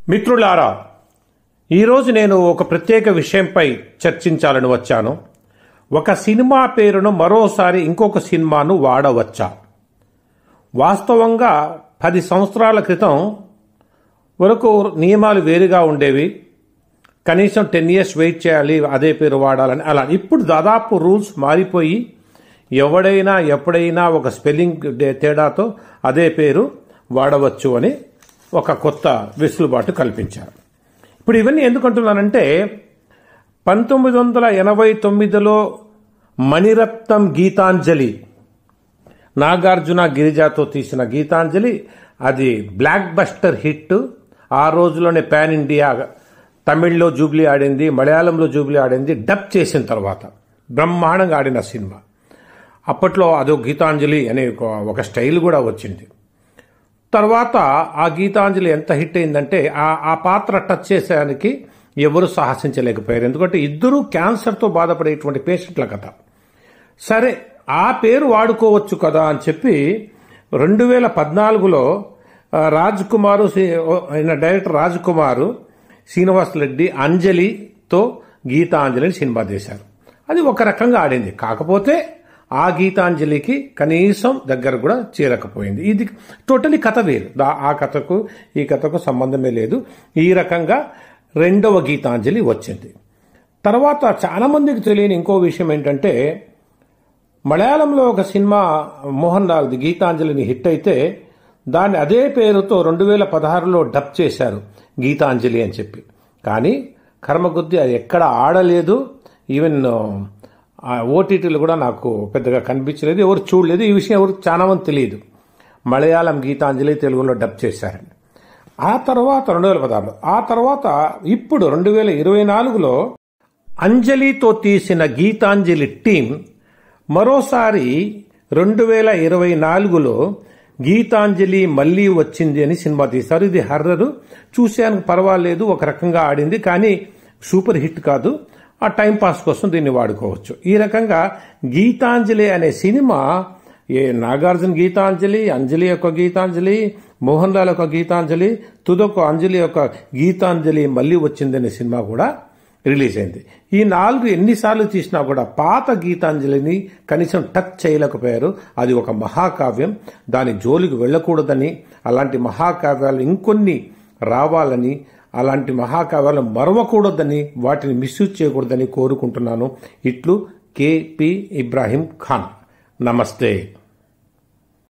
మిత్రులారా, ఈరోజు నేను ఒక ప్రత్యేక విషయంపై చర్చించాలని వచ్చాను. ఒక సినిమా పేరును మరోసారి ఇంకొక సినిమాను వాడవచ్చా? వాస్తవంగా 10 సంవత్సరాల క్రితం వరకు నియమాలు వేరుగా ఉండేవి. కనీసం 10 years వెయిట్ చేయాలి, అదే పేరు వాడాలని. అలా ఇప్పుడు దాదాపు రూల్స్ మారిపోయి ఎవడైనా ఎప్పుడైనా ఒక స్పెల్లింగ్ తేడాతో అదే పేరు వాడవచ్చు అని ఒక కొత్త వెసులుబాటు కల్పించారు. ఇప్పుడు ఇవన్నీ ఎందుకంటున్నానంటే 1989లో మణిరత్నం గీతాంజలి, నాగార్జున గిరిజాతో తీసిన గీతాంజలి, అది బ్లాక్ బస్టర్ హిట్. ఆ రోజులోనే పాన్ ఇండియా, తమిళ్లో జూబ్లీ ఆడింది, మలయాళంలో జూబ్లీ ఆడింది. డబ్ చేసిన తర్వాత బ్రహ్మాండంగా ఆడిన సినిమా. అప్పట్లో అదో గీతాంజలి అనే ఒక స్టైల్ కూడా వచ్చింది. తర్వాత ఆ గీతాంజలి ఎంత హిట్ అయిందంటే ఆ పాత్ర టచ్ చేసేదానికి ఎవరు సాహసించలేకపోయారు. ఎందుకంటే ఇద్దరూ క్యాన్సర్తో బాధపడేటువంటి పేషెంట్ల కథ. సరే, ఆ పేరు వాడుకోవచ్చు కదా అని చెప్పి 2014లో రాజ్ కుమారు, డైరెక్టర్ రాజ్ కుమారు, శ్రీనివాస్ రెడ్డి అంజలితో గీతాంజలిని సినిమా తీశారు. అది ఒక రకంగా ఆడింది. కాకపోతే ఆ గీతాంజలికి కనీసం దగ్గర కూడా చేరకపోయింది. ఇది టోటలీ కథ వేరు. ఆ కథకు ఈ కథకు సంబంధమే లేదు. ఈ రకంగా రెండవ గీతాంజలి వచ్చింది. తర్వాత చాలా మందికి తెలియని ఇంకో విషయం ఏంటంటే, మలయాళంలో ఒక సినిమా మోహన్ లాల్ది గీతాంజలిని హిట్ అయితే దాన్ని అదే పేరుతో 2016లో డబ్ చేశారు, గీతాంజలి అని చెప్పి. కానీ కర్మకొద్దీ అది ఎక్కడ ఆడలేదు. ఈవెన్ ఓటీటీలు కూడా నాకు పెద్దగా కనిపించలేదు, ఎవరు చూడలేదు. ఈ విషయం ఎవరు చాలా మంది తెలియదు. మలయాళం గీతాంజలి తెలుగులో డబ్ చేశారండి. ఆ తర్వాత 2016లో, ఆ తర్వాత ఇప్పుడు 2024లో అంజలితో తీసిన గీతాంజలి టీం మరోసారి 2024లో గీతాంజలి మళ్ళీ వచ్చింది అని సినిమా తీశారు. ఇది హర్రర్, చూసేందుకు పర్వాలేదు, ఒక రకంగా ఆడింది, కానీ సూపర్ హిట్ కాదు. ఆ టైం పాస్ కోసం దీన్ని వాడుకోవచ్చు. ఈ రకంగా గీతాంజలి అనే సినిమా, నాగార్జున గీతాంజలి, అంజలి యొక్క గీతాంజలి, మోహన్ లాల్ యొక్క గీతాంజలి, తుదకు అంజలి యొక్క గీతాంజలి మళ్ళీ వచ్చిందనే సినిమా కూడా రిలీజ్ అయింది. ఈ 4 ఎన్నిసార్లు తీసినా కూడా పాత గీతాంజలిని కనీసం టచ్ చేయలేకపోయారు. అది ఒక మహాకావ్యం, దాని జోలికి వెళ్ళకూడదని, అలాంటి మహాకావ్యాలు ఇంకొన్ని రావాలని, అలాంటి మహాకావ్యాలను మరవకూడదని, వాటిని మిస్యూజ్ చేయకూడదని కోరుకుంటున్నాను. ఇట్లు KP ఇబ్రాహీం ఖాన్. నమస్తే.